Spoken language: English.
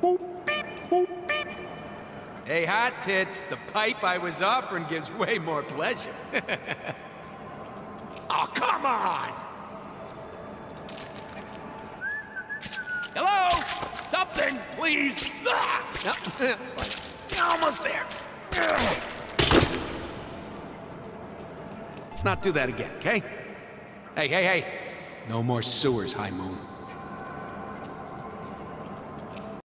Hey, hot tits, the pipe I was offering gives way more pleasure. Oh, come on! Hello? Something, please. Ah! No, it's fine. Almost there. Let's not do that again, okay? Hey. No more sewers, High Moon.